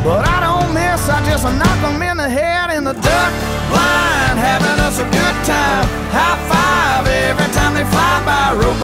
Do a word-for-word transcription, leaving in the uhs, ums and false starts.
but I don't miss, I just knock them in the head in the duck blind, having us a good time. High five every time they fly by.